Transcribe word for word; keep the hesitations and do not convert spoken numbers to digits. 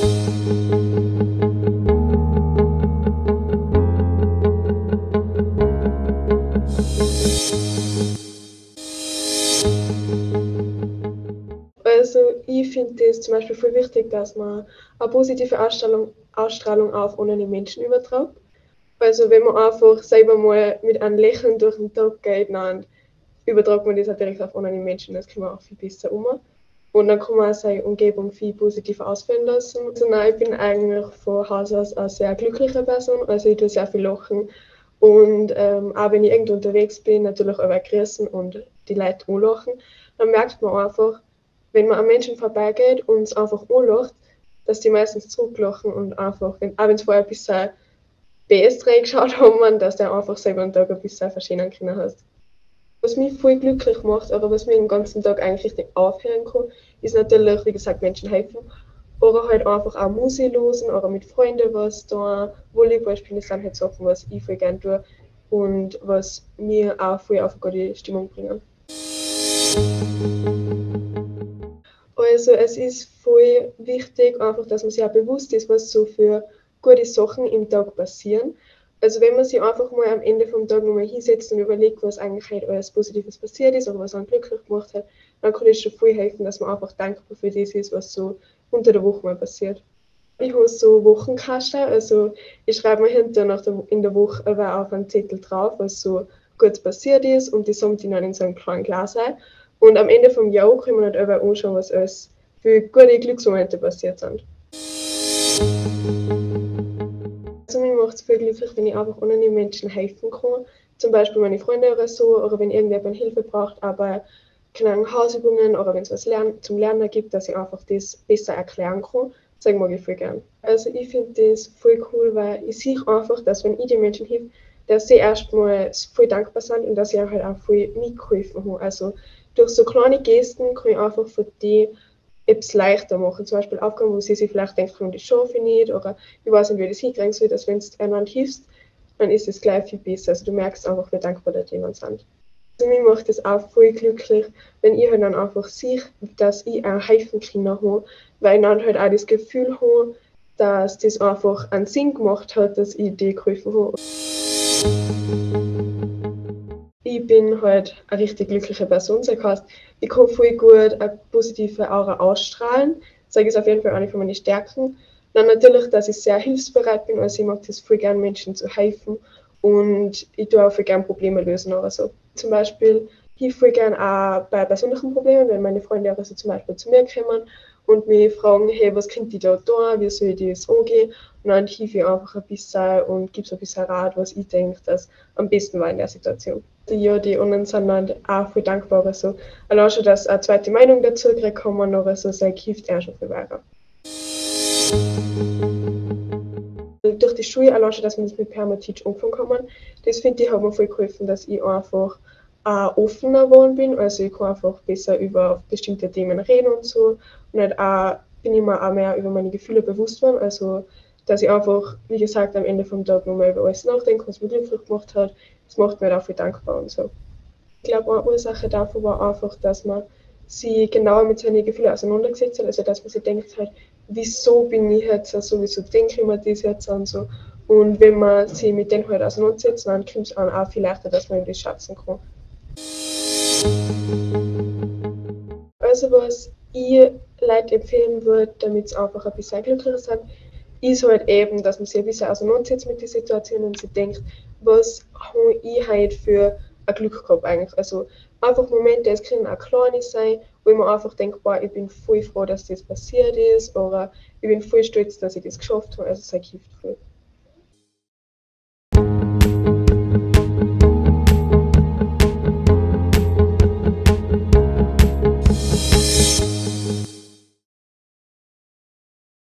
Also, ich finde es zum Beispiel voll wichtig, dass man eine positive Ausstrahlung Ausstrahlung auf andere Menschen überträgt. Also, wenn man einfach selber mal mit einem Lächeln durch den Tag geht, dann überträgt man das auch direkt auf andere Menschen. Das kann man auch viel besser um. Und dann kann man auch seine Umgebung viel positiver ausfallen lassen. Also nein, ich bin eigentlich von Haus aus eine sehr glückliche Person. Also ich tue sehr viel lachen. Und ähm, auch wenn ich irgendwo unterwegs bin, natürlich auch grüßen und die Leute anlachen, dann merkt man einfach, wenn man an Menschen vorbeigeht und es einfach anlacht, dass die meistens zurücklachen und einfach, wenn, auch wenn es vorher ein bisschen B S drei geschaut haben, dass der einfach selber einen Tag ein bisschen verschönern können hast. Was mich voll glücklich macht, aber was mir den ganzen Tag eigentlich richtig aufhören kann, ist natürlich, wie gesagt, Menschen helfen. Oder halt einfach auch Musik hören oder mit Freunden was da. Volleyball spielen, das sind halt Sachen, was ich voll gerne tue und was mir auch voll auf eine gute Stimmung bringen. Also es ist voll wichtig, einfach, dass man sich auch bewusst ist, was so für gute Sachen im Tag passieren. Also wenn man sich einfach mal am Ende vom Tag nochmal hinsetzt und überlegt, was eigentlich halt alles Positives passiert ist oder was einen glücklich gemacht hat, dann kann es schon voll helfen, dass man einfach dankbar für das ist, was so unter der Woche mal passiert. Ich habe so Wochenkasten, also ich schreibe mir hinter nach der, in der Woche aber auf einen Zettel drauf, was so gut passiert ist und die sammle ich dann in so einem kleinen Glas ein. Und am Ende vom Jahr kann man halt auch anschauen, was alles für gute Glücksmomente passiert sind. Also mir macht es voll glücklich, wenn ich einfach anderen Menschen helfen kann. Zum Beispiel meine Freunde oder so, oder wenn irgendjemand Hilfe braucht, aber keine Ahnung, Hausübungen oder wenn es was lernen, zum Lernen gibt, dass ich einfach das besser erklären kann. Das mag ich voll gern. Also ich finde das voll cool, weil ich sehe einfach, dass wenn ich den Menschen helfe, dass sie erstmal voll dankbar sind und dass ich halt auch voll mitgeholfen habe. Also durch so kleine Gesten kann ich einfach für die etwas leichter machen. Zum Beispiel Aufgaben, wo sie sich vielleicht denken, das schaffe ich nicht oder ich weiß nicht, wie ich das hinkriegen soll, dass wenn du einander hilfst, dann ist es gleich viel besser. Also du merkst einfach, wie dankbar die jemand sind. Also mich macht das auch voll glücklich, wenn ich halt dann einfach sehe, dass ich auch helfen kann habe, weil ich dann halt auch das Gefühl habe, dass das einfach einen Sinn gemacht hat, dass ich dir geholfen habe. Ich bin halt eine richtig glückliche Person, das heißt, ich kann voll gut eine positive Aura ausstrahlen. Das ist auf jeden Fall eine von meinen Stärken. Dann natürlich, dass ich sehr hilfsbereit bin, also ich mag das voll gerne, Menschen zu helfen und ich tue auch voll gerne Probleme lösen oder so. Zum Beispiel hilf voll gerne auch bei persönlichen Problemen, wenn meine Freunde auch so zum Beispiel zu mir kommen und mich fragen, hey, was könnt ihr da tun, wie soll ich das angehen? Und dann hilfe ich einfach ein bisschen und gebe so ein bisschen Rat, was ich denke, dass am besten war in der Situation. Ja, die anderen sind dann auch voll dankbar. Also, allein schon, dass eine zweite Meinung dazu kriegen kann man noch, also das hilft auch schon viel weiter. Durch die Schule allein schon, dass man das mit Permateach anfangen kann, das finde ich, hat mir voll geholfen, dass ich einfach auch offener geworden bin. Also ich kann einfach besser über bestimmte Themen reden und so. Und halt auch bin ich mir auch mehr über meine Gefühle bewusst geworden. Also dass ich einfach, wie gesagt, am Ende vom Tag nochmal über alles nachdenke, was mich glücklich gemacht hat. Das macht mir auch viel dankbar und so. Ich glaube, eine Ursache davon war einfach, dass man sich genauer mit seinen Gefühlen auseinandergesetzt hat. Also dass man sich denkt halt, wieso bin ich jetzt so, wieso denke ich mir das jetzt und so. Und wenn man sich mit denen halt auseinandersetzt, dann kommt es auch viel leichter, dass man das schätzen kann. Also was ich Leuten empfehlen würde, damit sie einfach ein bisschen glücklicher sind, ist halt eben, dass man sich ein bisschen auseinandersetzt mit der Situation und sich denkt, was habe ich heute für ein Glück gehabt eigentlich. Also einfach Momente, es können auch kleine sein, wo man einfach denkt, boah, ich bin voll froh, dass das passiert ist oder ich bin voll stolz, dass ich das geschafft habe. Also es hilft voll.